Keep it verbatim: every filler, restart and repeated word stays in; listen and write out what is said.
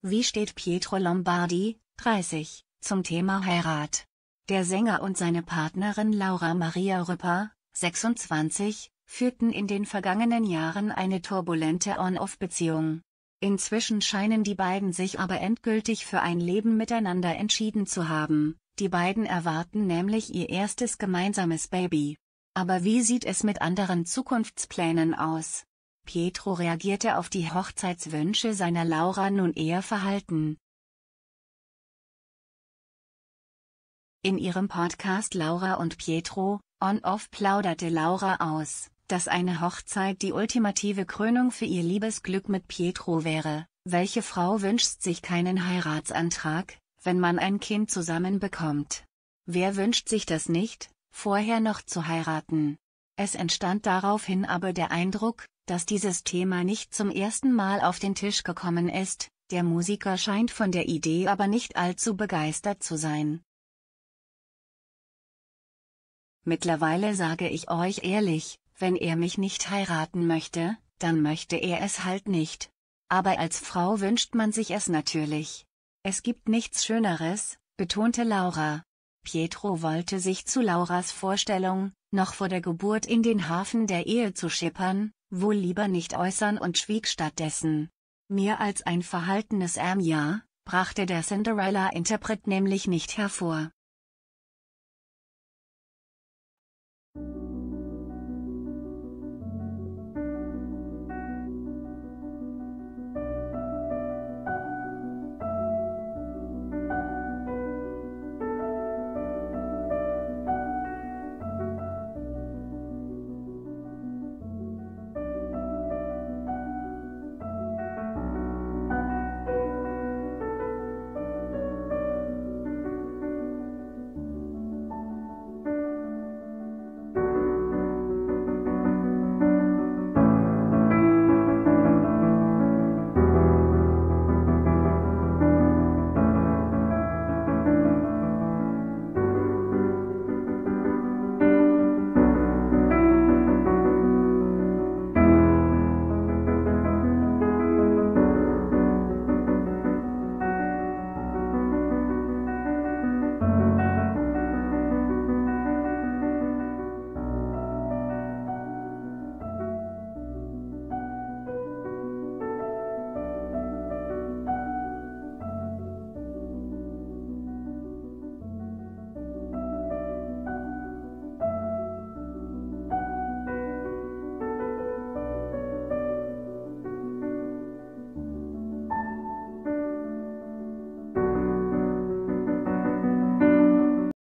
Wie steht Pietro Lombardi, dreißig, zum Thema Heirat? Der Sänger und seine Partnerin Laura Maria Rüpper, sechsundzwanzig, führten in den vergangenen Jahren eine turbulente On-Off-Beziehung. Inzwischen scheinen die beiden sich aber endgültig für ein Leben miteinander entschieden zu haben, die beiden erwarten nämlich ihr erstes gemeinsames Baby. Aber wie sieht es mit anderen Zukunftsplänen aus? Pietro reagierte auf die Hochzeitswünsche seiner Laura nun eher verhalten. In ihrem Podcast Laura und Pietro, On-Off plauderte Laura aus, dass eine Hochzeit die ultimative Krönung für ihr Liebesglück mit Pietro wäre. Welche Frau wünscht sich keinen Heiratsantrag, wenn man ein Kind zusammen bekommt? Wer wünscht sich das nicht, vorher noch zu heiraten? Es entstand daraufhin aber der Eindruck, dass dieses Thema nicht zum ersten Mal auf den Tisch gekommen ist, der Musiker scheint von der Idee aber nicht allzu begeistert zu sein. Mittlerweile sage ich euch ehrlich, wenn er mich nicht heiraten möchte, dann möchte er es halt nicht. Aber als Frau wünscht man sich es natürlich. Es gibt nichts Schöneres, betonte Laura. Pietro wollte sich zu Lauras Vorstellung, noch vor der Geburt in den Hafen der Ehe zu schippern, wohl lieber nicht äußern und schwieg stattdessen. Mehr als ein verhaltenes Ähm ja, brachte der Cinderella-Interpret nämlich nicht hervor.